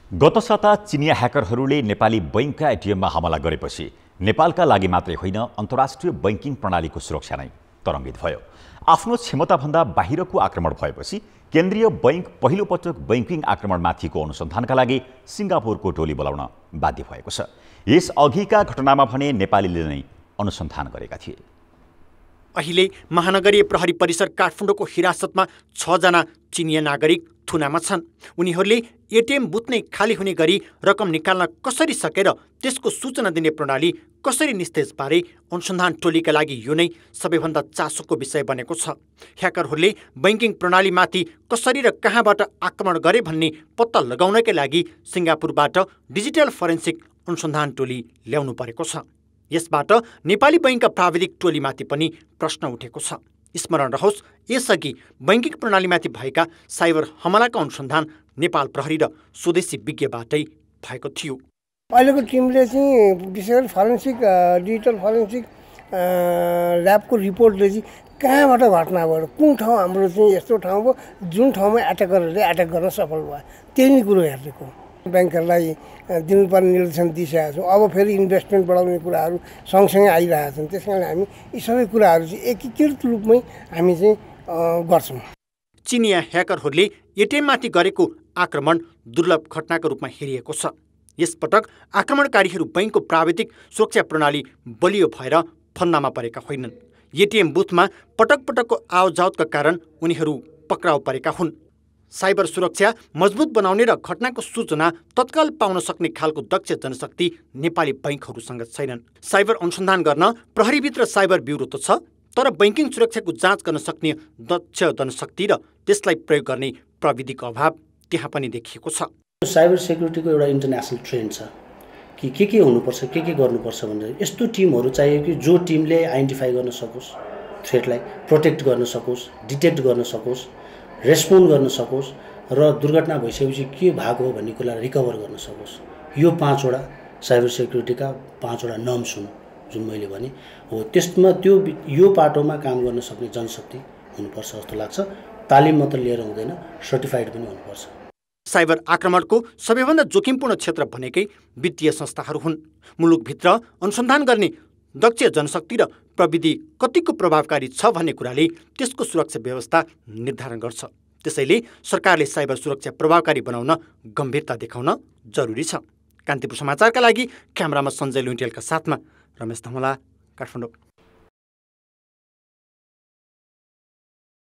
गत साता चिनिया ह्याकरहरूले नेपाली बैंकका एटिएममा हमला गरेपछि नेपालका लागि मात्रै होइन अन्तर्राष्ट्रिय बैंकिङ प्रणालीको सुरक्षा नै तरङ्गित भयो। आफ्नो क्षमताभन्दा बाहिरको आक्रमण भएपछि केन्द्रीय बैंक पहिलो पटक बैंकिङ आक्रमणमाथिको अनुसन्धानका लागि सिङ्गापुरको टोली बोलाउन बाध्य भएको छ। यस अघिका घटनामा भने नेपालीले नै अनुसन्धान गरेका थिए। अहिले महानगरीय प्रहरी परिसर काठमाडौँको हिरासतमा 6 जना चिनिया नागरिक थुनामा छन्। उनीहरूले एटिएम बुथ नै खाली हुने गरी रकम निकाल्न कसरी सकेर त्यसको सूचना दिने प्रणाली कसरी निस्तेज पारे अनुसन्धान टोलीका लागि यो नै सबैभन्दा चासोको विषय बनेको छ। ह्याकरहरूले बैंकिङ प्रणालीमाथि कसरी र कहाँबाट आक्रमण गरे भन्ने पत्ता लगाउनकै लागि सिङ्गापुरबाट डिजिटल फोरेन्सिक अनुसन्धान टोली ल्याउनु परेको छ। यसबाट नेपाली बैंकका प्राविधिक टोलीमाथि पनि प्रश्न उठेको छ। स्मरण रहोस्, यसअघि बैंकिङ प्रणालीमाथि भएका साइबर हमलाका अनुसन्धान नेपाल प्रहरी र स्वदेशी विज्ञबाटै भएको थियो। अहिलेको टिमले चाहिँ विशेष गरी फरेन्सिक डिजिटल फरेन्सिक ल्याबको रिपोर्टले चाहिँ कहाँबाट घटना भयो, कुन ठाउँ हाम्रो चाहिँ यस्तो ठाउँ भयो जुन ठाउँमा एट्याकरहरूले एट्याक गर्न सफल भयो, त्यही नै कुरो हेरेको। ब्याङ्कहरूलाई दिनुपर्ने निर्देशन दिइसकेका छौँ। अब फेरि इन्भेस्टमेन्ट बढाउने कुराहरू सँगसँगै आइरहेका छन्। त्यस कारण हामी यी सबै कुराहरू चाहिँ एकीकृत रूपमै हामी चाहिँ गर्छौँ। चिनिया ह्याकरहरूले एटिएममाथि गरेको आक्रमण दुर्लभ घटनाको रूपमा हेरिएको छ। यसपटक आक्रमणकारीहरू बैंकको प्राविधिक सुरक्षा प्रणाली बलियो भएर फन्दामा परेका होइनन्। एटिएम बुथमा पटक पटकको आवजावतका कारण उनीहरू पक्राउ परेका हुन्। साइबर सुरक्षा मजबुत बनाउने र घटनाको सूचना तत्काल पाउन सक्ने खालको दक्ष जनशक्ति नेपाली बैंकहरूसँग छैनन्। साइबर अनुसन्धान गर्न प्रहरीभित्र साइबर ब्युरो त छ, तर बैंकिङ सुरक्षाको जाँच गर्न सक्ने दक्ष जनशक्ति र त्यसलाई प्रयोग गर्ने प्रविधिको अभाव त्यहाँ पनि देखिएको छ। साइबर सेक्युरिटीको एउटा इन्टरनेसनल ट्रेन्ड छ कि के हुनुपर्छ, के गर्नुपर्छ भनेर यस्तो टिमहरू चाहियो कि जो टिमले आइडेन्टिफाई गर्न सकोस्, थ्रेटलाई प्रोटेक्ट गर्न सकोस्, डिटेक्ट गर्न सकोस्, रेस्पोन्ड गर्न सकोस् र दुर्घटना भइसकेपछि के भएको हो भन्ने कुरालाई रिकभर गर्न सकोस्। यो 5वटा साइबर सेक्युरिटीका 5वटा नर्म्स हुन् जुन मैले भने हो। त्यसमा यो पाटोमा काम गर्न सक्ने जनशक्ति हुनुपर्छ जस्तो लाग्छ। तालिम मात्र लिएर हुँदैन, सर्टिफाइड पनि हुनुपर्छ। साइबर आक्रमणको सबैभन्दा जोखिमपूर्ण क्षेत्र भनेकै वित्तीय संस्थाहरू हुन्। मुलुकभित्र अनुसन्धान गर्ने दक्ष जनशक्ति र प्रविधि कतिको प्रभावकारी छ भन्ने कुराले त्यसको सुरक्षा व्यवस्था निर्धारण गर्छ। त्यसैले सरकारले साइबर सुरक्षा प्रभावकारी बनाउन गम्भीरता देखाउन जरुरी छ। कान्तिपुर समाचारका लागि क्यामेरामा सञ्जय लुइटेलका साथमा रमेश धमला, काठमाडौँ।